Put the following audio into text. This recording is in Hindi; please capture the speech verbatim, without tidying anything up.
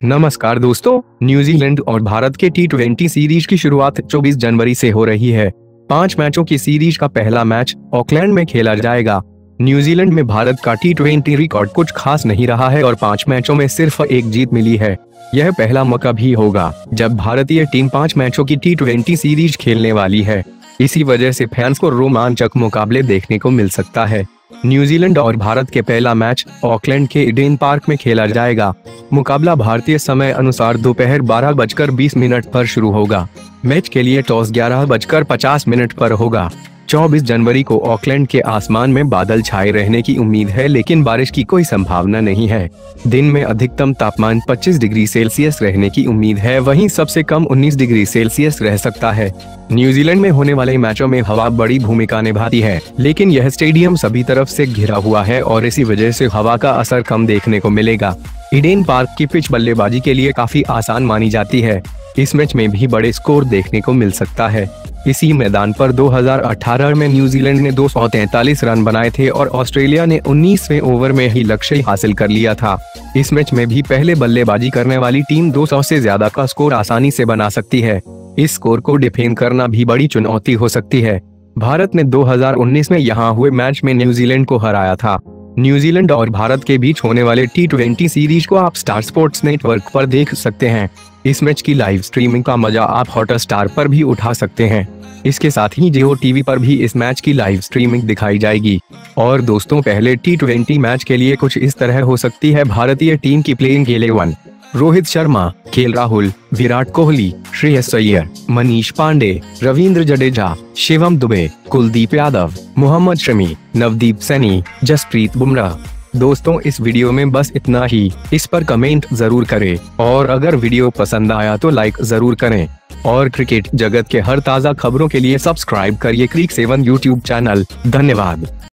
नमस्कार दोस्तों, न्यूजीलैंड और भारत के टी ट्वेंटी सीरीज की शुरुआत चौबीस जनवरी से हो रही है। पांच मैचों की सीरीज का पहला मैच ऑकलैंड में खेला जाएगा। न्यूजीलैंड में भारत का टी ट्वेंटी रिकॉर्ड कुछ खास नहीं रहा है और पांच मैचों में सिर्फ एक जीत मिली है। यह पहला मौका भी होगा जब भारतीय टीम पांच मैचों की टी ट्वेंटी सीरीज खेलने वाली है। इसी वजह से फैंस को रोमांचक मुकाबले देखने को मिल सकता है। न्यूजीलैंड और भारत के पहला मैच ऑकलैंड के ईडन पार्क में खेला जाएगा। मुकाबला भारतीय समय अनुसार दोपहर बारह बजकर बीस मिनट पर शुरू होगा। मैच के लिए टॉस ग्यारह बजकर पचास मिनट पर होगा। चौबीस जनवरी को ऑकलैंड के आसमान में बादल छाए रहने की उम्मीद है, लेकिन बारिश की कोई संभावना नहीं है। दिन में अधिकतम तापमान पच्चीस डिग्री सेल्सियस रहने की उम्मीद है, वहीं सबसे कम उन्नीस डिग्री सेल्सियस रह सकता है। न्यूजीलैंड में होने वाले मैचों में हवा बड़ी भूमिका निभाती है, लेकिन यह स्टेडियम सभी तरफ से घिरा हुआ है और इसी वजह से हवा का असर कम देखने को मिलेगा। ईडन पार्क की पिच बल्लेबाजी के लिए काफी आसान मानी जाती है। इस मैच में भी बड़े स्कोर देखने को मिल सकता है। इसी मैदान पर दो हज़ार अठारह में न्यूजीलैंड ने दो सौ तैंतालीस रन बनाए थे और ऑस्ट्रेलिया ने उन्नीसवें ओवर में ही लक्ष्य हासिल कर लिया था। इस मैच में भी पहले बल्लेबाजी करने वाली टीम दो सौ से ज्यादा का स्कोर आसानी से बना सकती है। इस स्कोर को डिफेंड करना भी बड़ी चुनौती हो सकती है। भारत ने दो हज़ार उन्नीस में यहाँ हुए मैच में न्यूजीलैंड को हराया था। न्यूजीलैंड और भारत के बीच होने वाले टी ट्वेंटी सीरीज को आप स्टार स्पोर्ट्स नेटवर्क पर देख सकते हैं। इस मैच की लाइव स्ट्रीमिंग का मजा आप हॉटस्टार पर भी उठा सकते हैं। इसके साथ ही जियो टीवी पर भी इस मैच की लाइव स्ट्रीमिंग दिखाई जाएगी। और दोस्तों, पहले टी ट्वेंटी मैच के लिए कुछ इस तरह हो सकती है भारतीय टीम की playing eleven. Rohit Sharma, K L Rahul, Virat Kohli, Shreyas Iyer, Manish Pandey, Ravindra Jadeja, Shivam Dube, Kuldeep Yadav, Mohammed Shami, Navdeep Saini, Jasprit Bumrah. दोस्तों, इस वीडियो में बस इतना ही। इस पर कमेंट जरूर करें और अगर वीडियो पसंद आया तो लाइक जरूर करें। और क्रिकेट जगत के हर ताज़ा खबरों के लिए सब्सक्राइब करिए क्रिक सेवन यूट्यूब चैनल। धन्यवाद।